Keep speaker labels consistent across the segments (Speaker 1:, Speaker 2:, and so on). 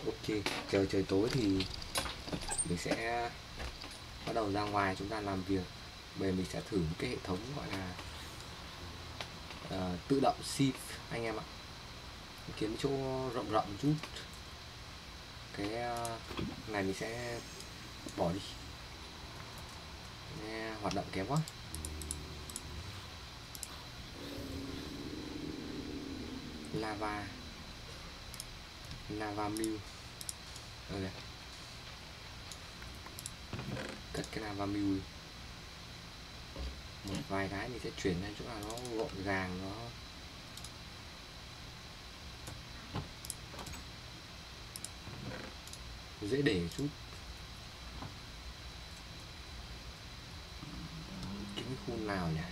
Speaker 1: Ok, trời trời tối thì mình sẽ bắt đầu ra ngoài chúng ta làm việc. Bây giờ mình sẽ thử một cái hệ thống gọi là tự động shift anh em ạ. Kiếm chỗ rộng rộng một chút. Cái này mình sẽ bỏ đi. Nghe hoạt động kém quá. Lava mill. Đây, cất cái lava mill đi. Một vài cái mình sẽ chuyển lên chỗ nào nó gọn gàng, nó dễ để chút. Cái khu nào nhỉ?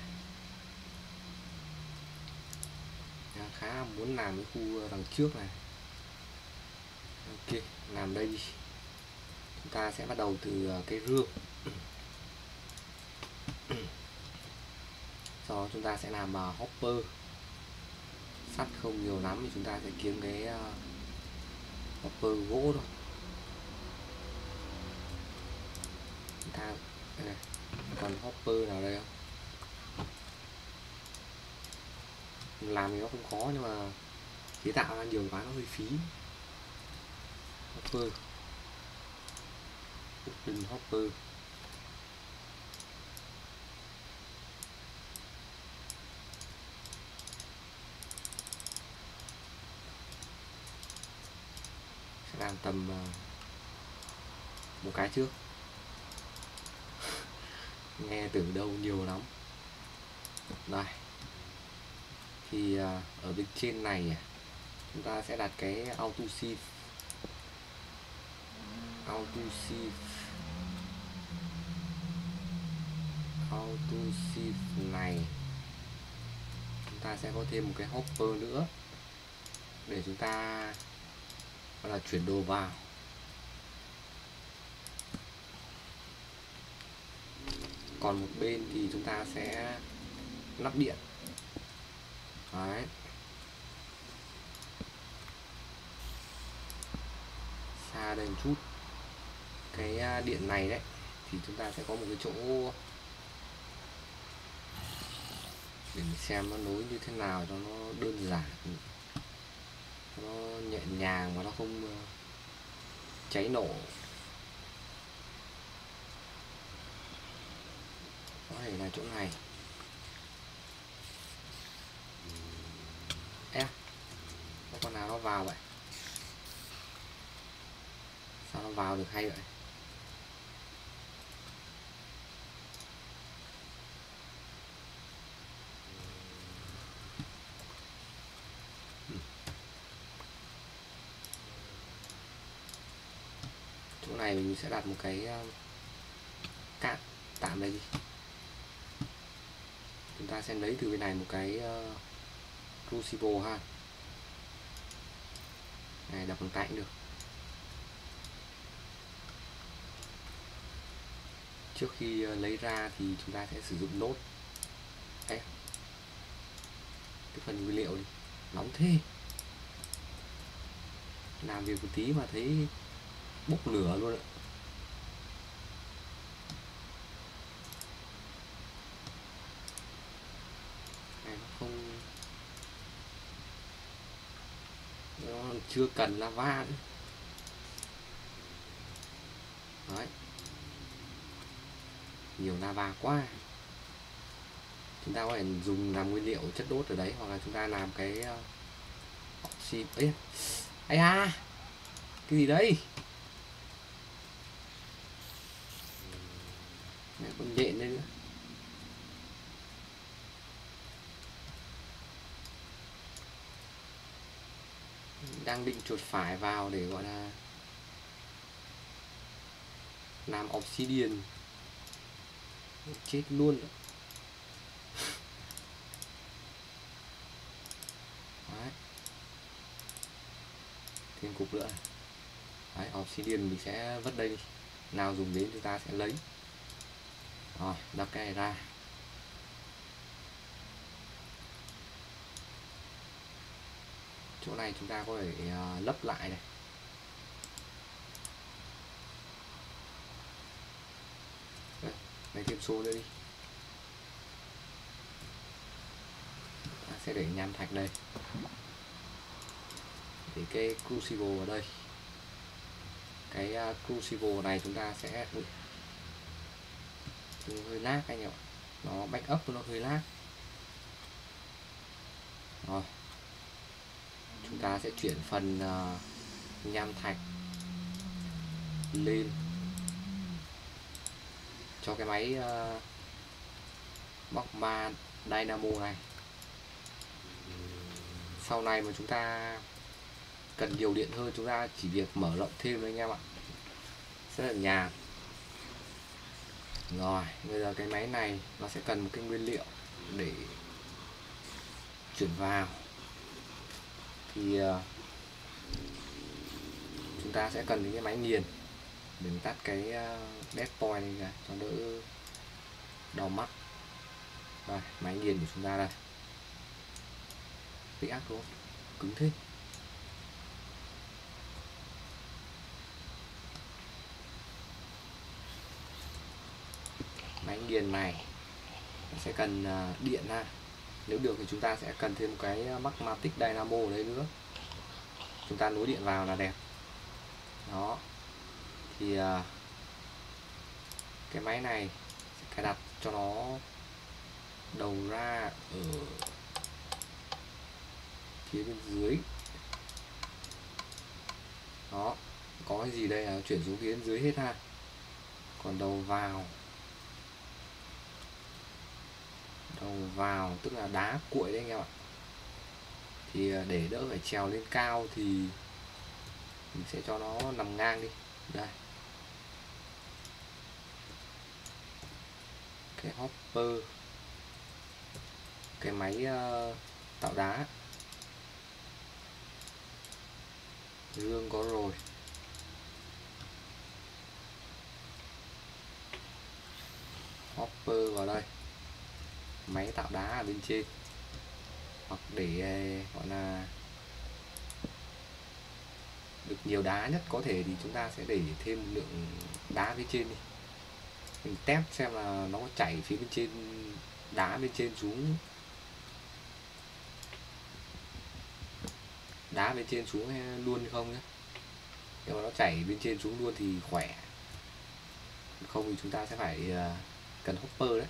Speaker 1: Đang khá muốn làm cái khu đằng trước này. Ok, làm đây đi. Chúng ta sẽ bắt đầu từ cái rương. Sau đó chúng ta sẽ làm hopper. Sắt không nhiều lắm thì chúng ta sẽ kiếm cái hopper gỗ thôi. Chúng ta đây này, còn hopper nào đây không? Làm thì nó không khó nhưng mà chế tạo ra nhiều quá nó hơi phí. Hopper, wooden hopper. Sẽ làm tầm một cái trước. Nghe từ đâu nhiều lắm. Đây thì ở bên trên này chúng ta sẽ đặt cái auto shift này. Chúng ta sẽ có thêm một cái hopper nữa để chúng ta gọi là chuyển đồ vào. Còn một bên thì chúng ta sẽ lắp điện. Đấy. Xa đây một chút. Cái điện này đấy thì chúng ta sẽ có một cái chỗ để mình xem nó nối như thế nào cho nó đơn giản, nó nhẹ nhàng và nó không cháy nổ. Có thể là chỗ này. Có con nào nó vào vậy? Sao nó vào được hay vậy? Chỗ này mình sẽ đặt một cái cát tạm đây đi. Chúng ta sẽ lấy từ bên này một cái crucible ha. Này đặt bằng tay cũng được. Trước khi lấy ra thì chúng ta sẽ sử dụng nốt. Đấy. Cái phần nguyên liệu đi. Nóng thế. Làm việc một tí mà thấy bốc lửa luôn ạ. Này nó không, nó chưa cần lava nữa. Đấy. Nhiều lava quá. Chúng ta có thể dùng làm nguyên liệu chất đốt ở đấy, hoặc là chúng ta làm cái oxy ấy. Ây à, cái gì đấy? Mẹ con nhện đây nữa. Đang định chuột phải vào để gọi là làm obsidian. Chết luôn. Đấy. Thêm cục nữa. Đấy, obsidian mình sẽ vứt đây đi. Nào dùng đến chúng ta sẽ lấy. Rồi, đập cái này ra. Chỗ này chúng ta có thể lấp lại này. lấy thêm xô nữa đi. Ta sẽ để nham thạch đây, để cái crucible ở đây. Cái crucible này chúng ta sẽ hơi lag anh em ạ, nó backup nó hơi lag. Rồi chúng ta sẽ chuyển phần nham thạch lên cho cái máy magma dynamo này. Sau này mà chúng ta cần nhiều điện hơn, chúng ta chỉ việc mở rộng thêm thôi anh em ạ, rất là nhàn. Rồi bây giờ cái máy này nó sẽ cần một cái nguyên liệu để chuyển vào, thì chúng ta sẽ cần cái máy nghiền để tắt cái dead point này ra cho đỡ đau mắt. Rồi máy nghiền của chúng ta đây, bị ác đúng không? Cứng thế. Máy nghiền này sẽ cần điện ha. Nếu được thì chúng ta sẽ cần thêm một cái magmatic dynamo ở đây nữa, chúng ta nối điện vào là đẹp. Đó thì cái máy này sẽ cài đặt cho nó đầu ra ở phía bên dưới. Đó, có cái gì đây là chuyển xuống phía bên dưới hết ha. Còn đầu vào tức là đá cuội đấy anh em ạ. Thì để đỡ phải trèo lên cao thì mình sẽ cho nó nằm ngang đi. Đây, cái hopper, cái máy tạo đá, gương có rồi. Hopper vào đây, máy tạo đá ở bên trên, hoặc để gọi là được nhiều đá nhất có thể thì chúng ta sẽ để thêm lượng đá bên trên đi. Mình test xem là nó có chảy phía bên trên, đá bên trên xuống, đá bên trên xuống luôn không nhé. Nếu mà nó chảy bên trên xuống luôn thì khỏe, không thì chúng ta sẽ phải cần hopper đấy.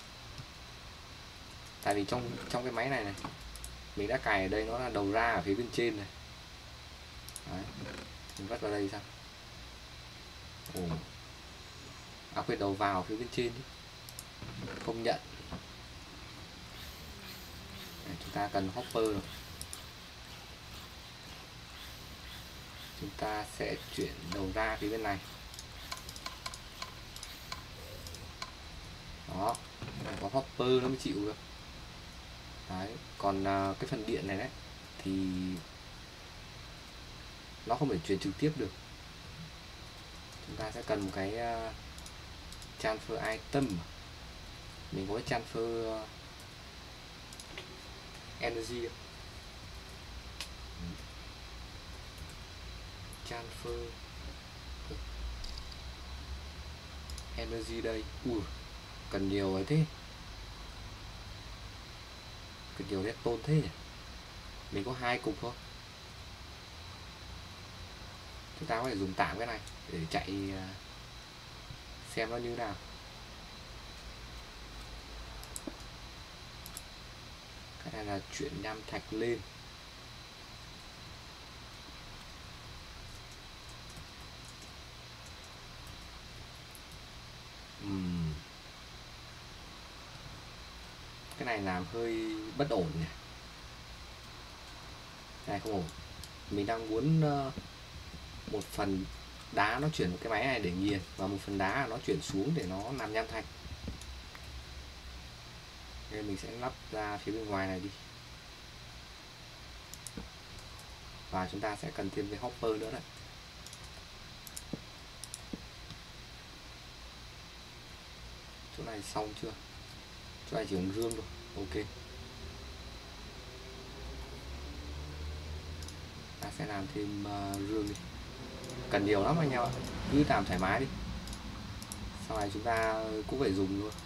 Speaker 1: Tại vì trong cái máy này mình đã cài ở đây, nó là đầu ra ở phía bên trên này. Đấy, mình vắt vào đây sao? Quên, đầu vào phía bên trên đi. Không nhận. Đấy, chúng ta cần hopper rồi. Chúng ta sẽ chuyển đầu ra phía bên này. Đó, có hopper nó mới chịu được. Đấy, còn cái phần điện này đấy thì nó không thể truyền trực tiếp được. Chúng ta sẽ cần một cái transfer item. Mình có cái transfer energy, transfer energy đây. Cần nhiều ấy thế, cần nhiều redstone thế nhỉ? Mình có 2 cục thôi. Chúng ta có thể dùng tạm cái này để chạy xem nó như nào. Cái này là chuyển nham thạch lên. Cái này làm hơi bất ổn nhỉ. Cái này không ổn. Mình đang muốn một phần đá nó chuyển vào cái máy này để nghiền, và một phần đá nó chuyển xuống để nó làm nham thạch. Nên mình sẽ lắp ra phía bên ngoài này đi. Và chúng ta sẽ cần thêm cái hopper nữa đấy. Chỗ này xong chưa? Chỗ này chỉ còn gương thôi. Ok, ta sẽ làm thêm gương đi. Cần nhiều lắm anh em ạ, cứ làm thoải mái đi. Sau này chúng ta cũng phải dùng thôi.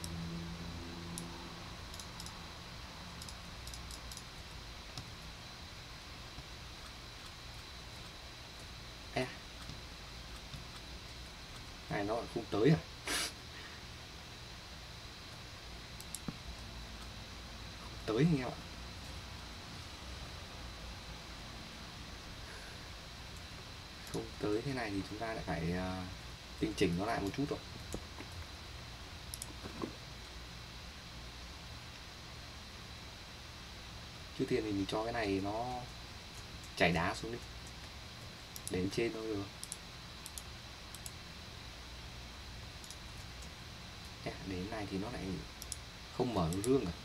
Speaker 1: Này nó không tới à? Không tới anh em ạ. Không tới thế này thì chúng ta lại phải tinh chỉnh nó lại một chút rồi. Trước tiên thì mình cho cái này nó chảy đá xuống đi, đến trên thôi được. Đến này thì nó lại không mở rương à?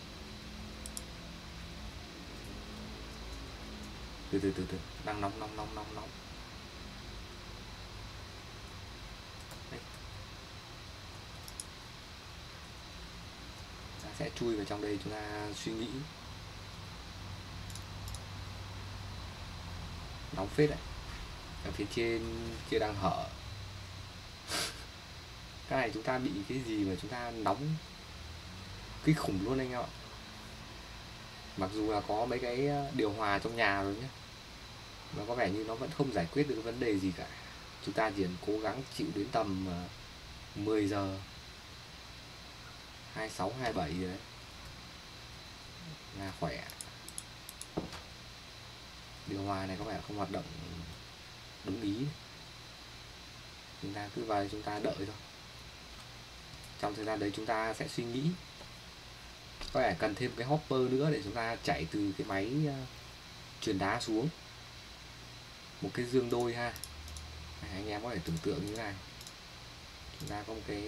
Speaker 1: Từ đang nóng. Đây. Ta sẽ chui vào trong đây, chúng ta suy nghĩ. Nóng phết đấy. Ở phía trên kia đang hở. Cái này chúng ta bị cái gì mà chúng ta nóng kinh khủng luôn anh em ạ. Mặc dù là có mấy cái điều hòa trong nhà rồi nhé, mà có vẻ như nó vẫn không giải quyết được vấn đề gì cả. Chúng ta chỉ cố gắng chịu đến tầm 10 giờ 26, 27 rồi đấy là khỏe. Điều hòa này có vẻ không hoạt động đúng ý. Chúng ta cứ vào chúng ta đợi thôi. Trong thời gian đấy chúng ta sẽ suy nghĩ. Có vẻ cần thêm cái hopper nữa để chúng ta chạy từ cái máy truyền đá xuống. Một cái dương đôi ha. Anh em có thể tưởng tượng như thế này. Chúng ta có một cái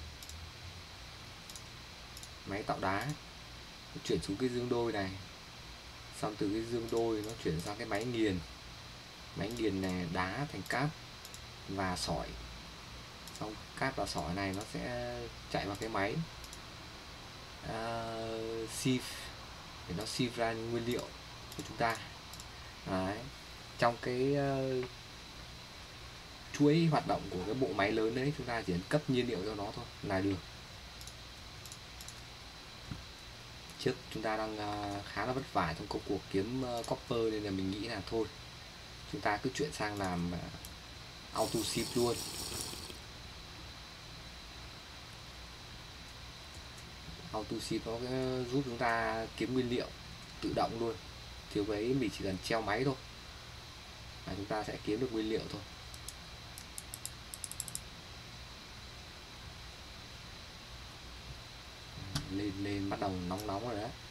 Speaker 1: máy tạo đá, chuyển xuống cái dương đôi này, xong từ cái dương đôi nó chuyển sang cái máy nghiền. Máy nghiền này đá thành cát và sỏi, xong cát và sỏi này nó sẽ chạy vào cái máy sieve để nó sieve ra những nguyên liệu của chúng ta. Đấy. Trong cái chuỗi hoạt động của cái bộ máy lớn đấy, chúng ta chỉ cấp nhiên liệu cho nó thôi là được. Trước chúng ta đang khá là vất vả trong công cuộc kiếm copper, nên là mình nghĩ là thôi chúng ta cứ chuyển sang làm auto ship luôn. Auto ship nó giúp chúng ta kiếm nguyên liệu tự động luôn, thiếu với mình chỉ cần treo máy thôi là chúng ta sẽ kiếm được nguyên liệu thôi. Lên bắt đầu nóng rồi đấy.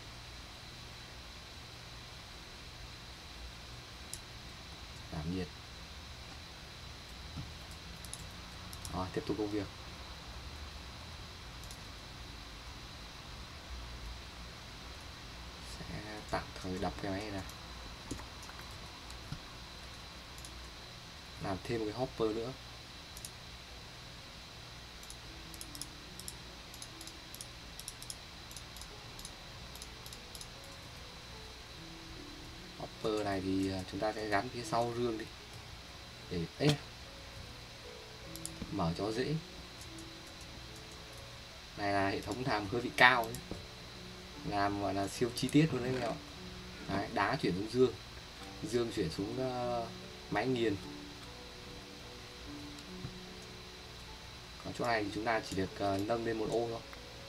Speaker 1: Giảm nhiệt. Rồi, tiếp tục công việc. Sẽ tạm thời đập cái máy này, làm thêm một cái hopper nữa. Hopper này thì chúng ta sẽ gắn phía sau rương đi để mở cho dễ. Này là hệ thống làm hơi bị cao ấy. Làm gọi là siêu chi tiết luôn đấy các bạn. Đấy, đá chuyển xuống dương, dương chuyển xuống máy nghiền. Còn chỗ này thì chúng ta chỉ được nâng lên một ô thôi.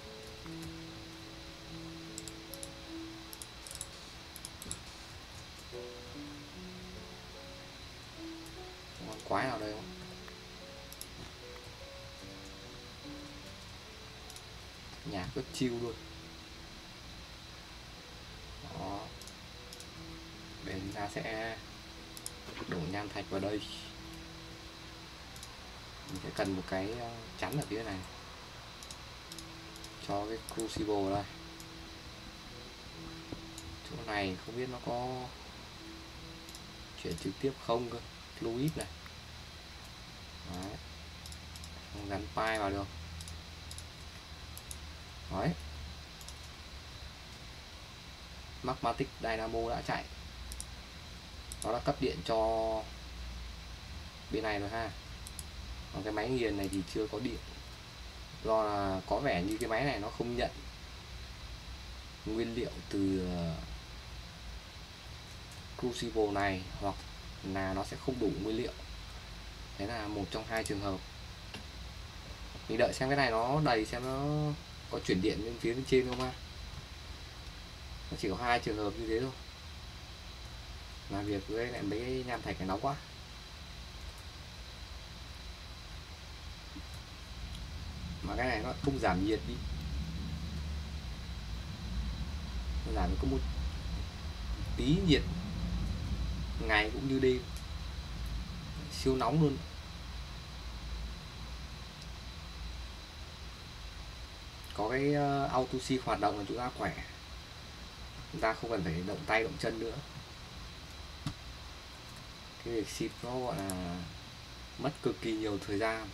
Speaker 1: Con quái nào đây không? Nhạc rất chill luôn. Đó. Để chúng ta sẽ đổ nham thạch vào đây. Mình sẽ cần một cái chắn ở phía này cho cái crucible đây. Chỗ này không biết nó có chuyển trực tiếp không cơ. Fluid này. Đấy. Không gắn pipe vào được. Đấy. Magmatic Dynamo đã chạy. Nó đã cấp điện cho bên này rồi ha. Còn cái máy nghiền này thì chưa có điện, do là có vẻ như cái máy này nó không nhận nguyên liệu từ Crucible này, hoặc là nó sẽ không đủ nguyên liệu. Đấy là một trong hai trường hợp. Mình đợi xem cái này nó đầy, xem nó có chuyển điện lên phía bên trên không ha. Nó chỉ có hai trường hợp như thế thôi. Làm việc với lại mấy cái nham thạch này nóng quá. Mà cái này nó không giảm nhiệt đi, nó giảm có một tí nhiệt, ngày cũng như đêm, siêu nóng luôn. Có cái auto shift hoạt động là chúng ta khỏe, chúng ta không cần phải động tay động chân nữa. Cái việc shift nó gọi là mất cực kỳ nhiều thời gian.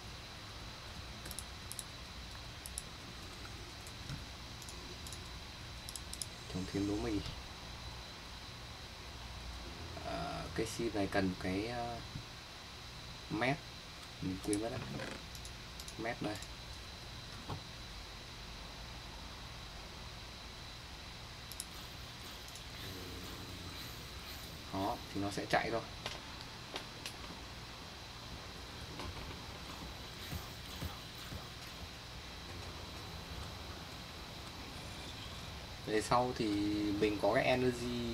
Speaker 1: Trồng thêm lúa mì. Cái shift này cần cái mét, mình quên mất đấy, mét đây. Đó thì nó sẽ chạy thôi. Về sau thì mình có cái energy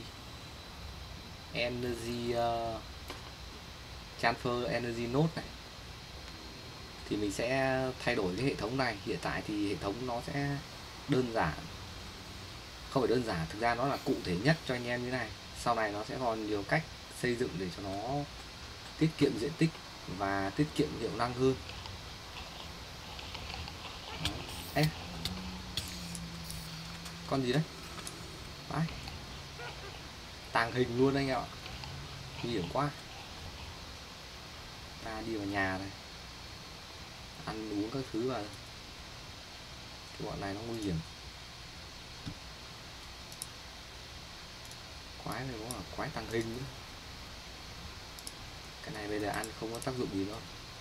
Speaker 1: transfer energy node này, thì mình sẽ thay đổi cái hệ thống này. Hiện tại thì hệ thống nó sẽ đơn giản, không phải đơn giản, thực ra nó là cụ thể nhất cho anh em như này. Sau này nó sẽ còn nhiều cách xây dựng để cho nó tiết kiệm diện tích và tiết kiệm hiệu năng hơn. Ê, con gì đấy? Đấy, tàng hình luôn anh em ạ, nguy hiểm quá. Ta đi vào nhà này, ăn uống các thứ vào, cái bọn này nó nguy hiểm. Quái này cũng là quái tàng hình nữa. Cái này bây giờ ăn không có tác dụng gì nữa.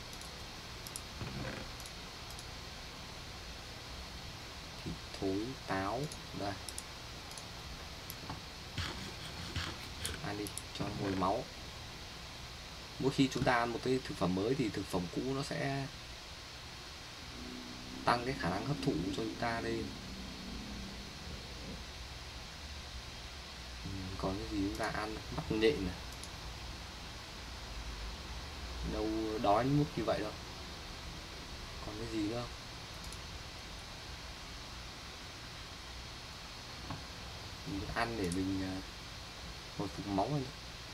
Speaker 1: Thịt thối táo đây, ăn đi cho nó hồi máu. Mỗi khi chúng ta ăn một cái thực phẩm mới thì thực phẩm cũ nó sẽ tăng cái khả năng hấp thụ cho chúng ta lên. Còn cái gì chúng ta ăn, mắc nhện này, đâu đói mức như vậy đâu. Còn cái gì nữa không? Mình ăn để mình hồi phục máu lên.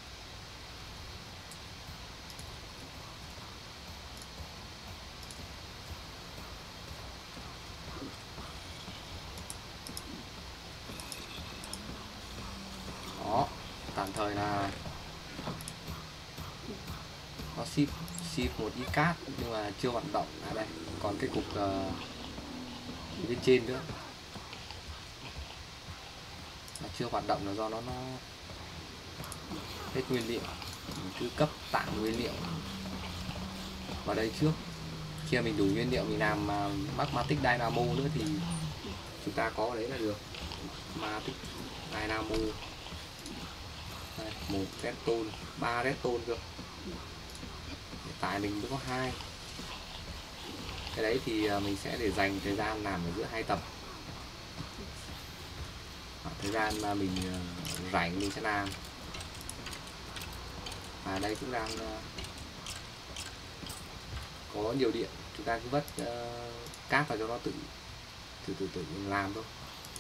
Speaker 1: Đó, tạm thời là nó ship một ít cát nhưng mà chưa hoạt động. À đây, còn cái cục bên trên nữa là chưa hoạt động, là do nó hết nguyên liệu. Mình cứ cấp tạm nguyên liệu vào đây trước. Khi mình đủ nguyên liệu mình làm Magmatic Dynamo nữa thì chúng ta có đấy là được. Magmatic Dynamo đây, 1 redstone, 3 redstone cơ. Hiện tại mình mới có 2. Cái đấy thì mình sẽ để dành thời gian làm ở giữa hai tập. Thời gian mà mình rảnh mình sẽ làm. Và đây cũng đang có nhiều điện, chúng ta cứ vất cát vào cho nó tự làm thôi.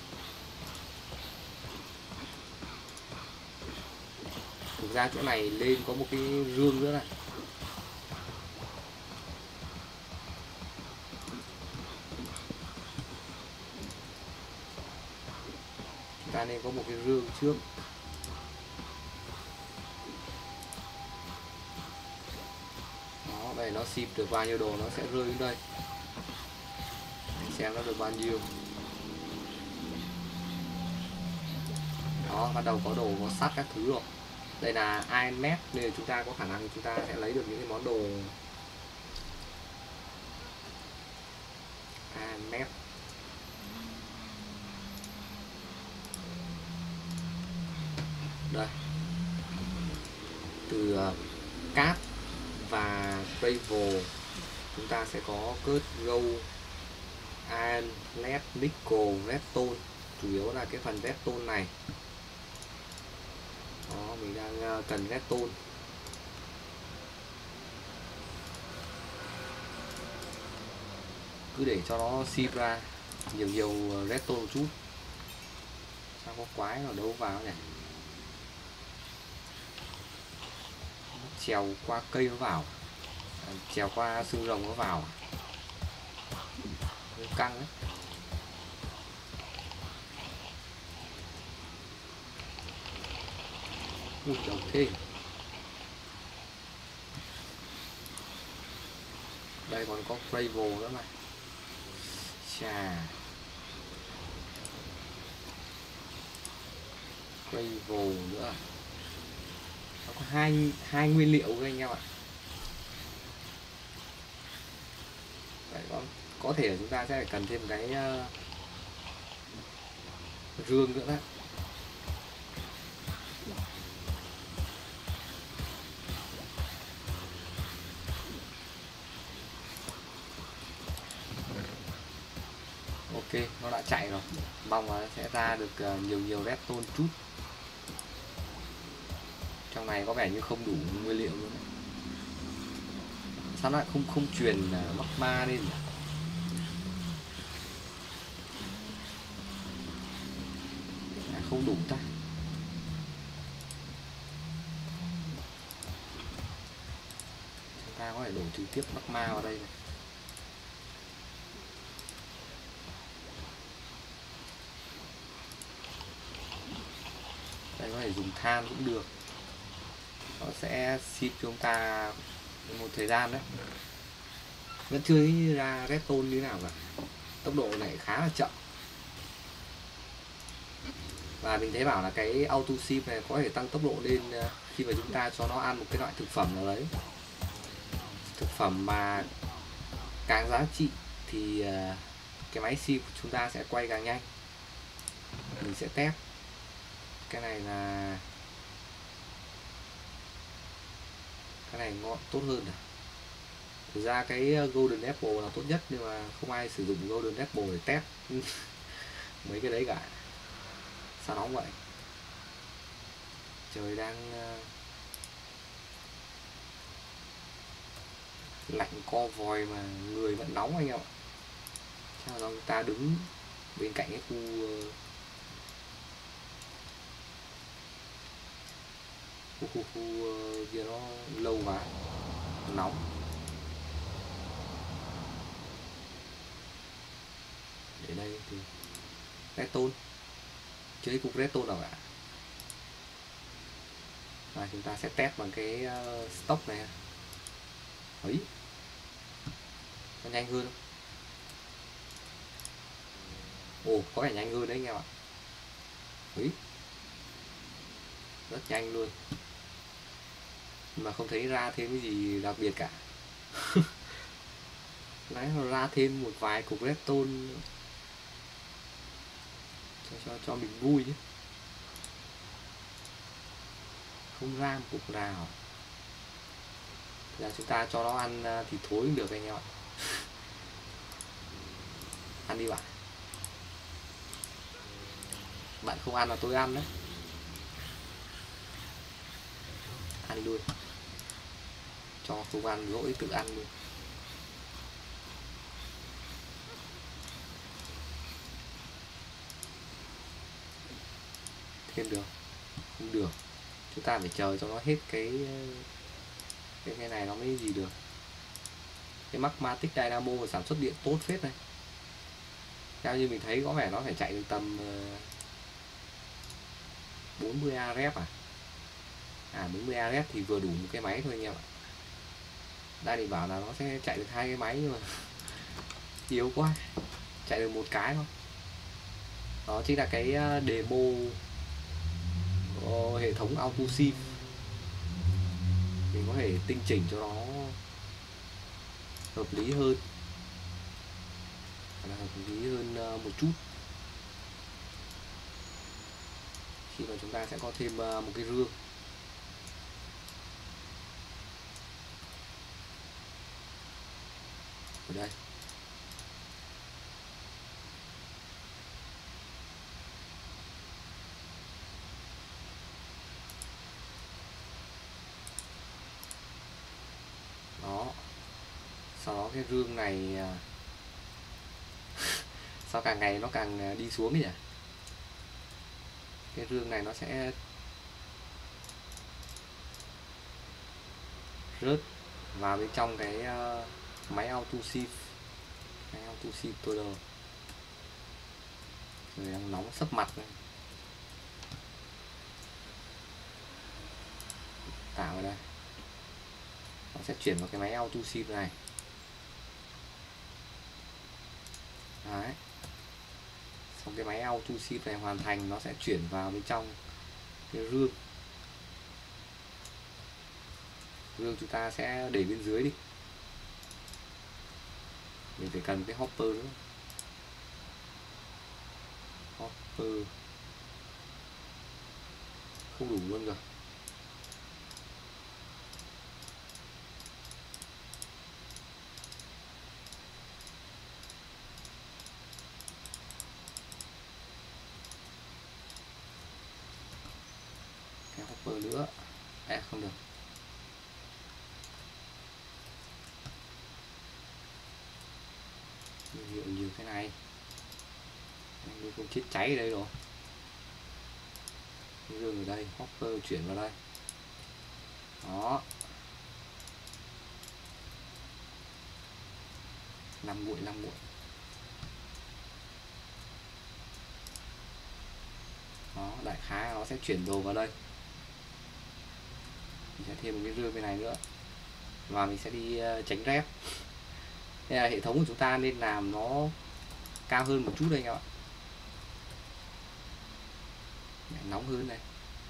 Speaker 1: Thực ra chỗ này lên có một cái rương nữa này. Chúng ta nên có một cái rương trước. Đó, đây nó ship được bao nhiêu đồ nó sẽ rơi đến đây. Để xem nó được bao nhiêu. Đó, bắt đầu có đồ, có sắt các thứ rồi. Đây là Iron Mesh nên chúng ta có khả năng chúng ta sẽ lấy được những cái món đồ AMF. Đây, từ cát và gravel chúng ta sẽ có cớt, gold, iron, lead, nickel, redstone. Chủ yếu là cái phần redstone này. Đó, mình đang cần redstone. Cứ để cho nó ship ra nhiều redstone một chút. Sao có quái nào đâu vào nhỉ? Trèo qua cây nó vào, trèo qua xương rồng nó vào. Căng đấy. Ui đầu thế. Đây còn có gravel nữa này. Chà, gravel nữa. Nó có hai nguyên liệu thôi anh em ạ. Đấy, có thể chúng ta sẽ phải cần thêm cái rương nữa đấy. Ok, nó đã chạy rồi. Mong là sẽ ra được nhiều redstone chút. Trong này có vẻ như không đủ nguyên liệu luôn đấy. Sao lại không truyền magma lên nhỉ? Không đủ ta. Chúng ta có thể đổ trực tiếp magma vào đây này. Đây có thể dùng than cũng được. Nó sẽ ship cho chúng ta một thời gian đấy. Vẫn chưa thấy ra redstone như thế nào cả. Tốc độ này khá là chậm. Và mình thấy bảo là cái auto ship này có thể tăng tốc độ lên khi mà chúng ta cho nó ăn một cái loại thực phẩm nào đấy. Thực phẩm mà càng giá trị thì cái máy ship của chúng ta sẽ quay càng nhanh. Mình sẽ test. Cái này là cái này ngon tốt hơn à? Thực ra cái golden apple là tốt nhất, nhưng mà không ai sử dụng golden apple để test mấy cái đấy cả. Sao nóng vậy? Trời đang lạnh co vòi mà người vẫn nóng anh em ạ. Chắc là chúng ta đứng bên cạnh cái khu kia nó lâu quá nóng. Để đây thì redstone, chưa thấy cục redstone nào cả. Và chúng ta sẽ test bằng cái stock này. Ấy, nó nhanh hơn không? Ồ, có vẻ nhanh hơn đấy anh em ạ. Ấy, rất nhanh luôn. Mà không thấy ra thêm cái gì đặc biệt cả. Nãy nó ra thêm một vài cục redstone cho mình vui chứ. Không ra một cục nào. Là chúng ta cho nó ăn thì thối cũng được anh em ạ. Ăn đi bạn. Bạn không ăn là tôi ăn đấy. Ăn luôn. Cho không ăn lỗi tự ăn luôn. Thêm được không? Được. Chúng ta phải chờ cho nó hết cái này nó mới gì được. Cái Magmatic Dynamo sản xuất điện tốt phết này. Theo như mình thấy có vẻ nó phải chạy được tầm 40 A rep à. 40 A rep thì vừa đủ một cái máy thôi anh em ạ. Đây thì bảo là nó sẽ chạy được 2 cái máy nhưng mà yếu quá. Chạy được một cái thôi. Đó chính là cái demo hệ thống auto sim. Mình có thể tinh chỉnh cho nó hợp lý hơn. là hợp lý hơn một chút, khi mà chúng ta sẽ có thêm một cái rương. Ở đây đó, sau đó cái rương này sao càng ngày nó càng đi xuống nhỉ, cái rương này nó sẽ rớt vào bên trong cái máy auto shift, máy auto shift tôi rồi đang nóng sấp mặt này. Tạo ở đây nó sẽ chuyển vào cái máy auto shift này. Đấy, xong cái máy auto shift này hoàn thành, nó sẽ chuyển vào bên trong cái rương. Rương chúng ta sẽ để bên dưới đi, mình phải cần cái hopper nữa. Hopper không đủ luôn rồi. Cái hopper nữa không được. Nhiều cái này mình cũng chết cháy ở đây rồi. Rương ở đây, hopper chuyển vào đây. Đó, 5 nguội. Đó, đại khái nó sẽ chuyển đồ vào đây. Mình sẽ thêm một cái rương bên này nữa và mình sẽ đi tránh rép. Đây là hệ thống của chúng ta nên làm nó cao hơn một chút đây các bạn, nóng hơn này.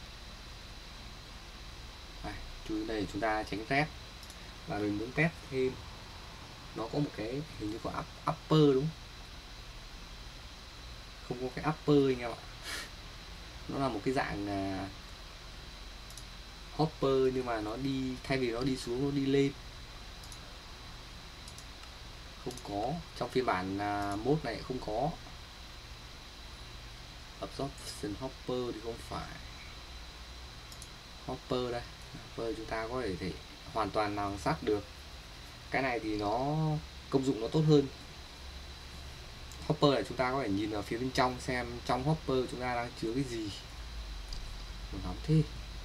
Speaker 1: Chú ý đây, chúng ta tránh rép và mình muốn test thêm, nó có một cái hình như có upper đúng không, có cái upper anh em ạ. Nó là một cái dạng hopper nhưng mà nó đi, thay vì nó đi xuống nó đi lên. Không có trong phiên bản mode này, không có absorption hopper thì không phải. Hopper đây, hopper chúng ta có thể hoàn toàn làm sắt được. Cái này thì nó công dụng nó tốt hơn. Hopper là chúng ta có thể nhìn vào phía bên trong xem trong hopper chúng ta đang chứa cái gì. Nó nóng thế,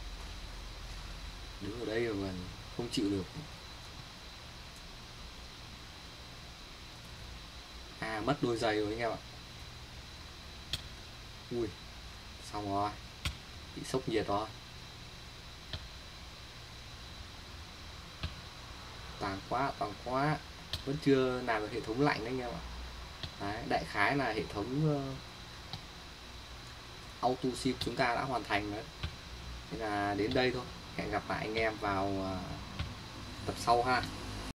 Speaker 1: đứng ở đây mà không chịu được. Mất đôi giày rồi anh em ạ. Ui, xong rồi, bị sốc nhiệt rồi. Toàn quá, vẫn chưa làm được hệ thống lạnh đấy anh em ạ. Đấy, đại khái là hệ thống auto shift chúng ta đã hoàn thành đấy. Thế là đến đây thôi, hẹn gặp lại anh em vào tập sau ha.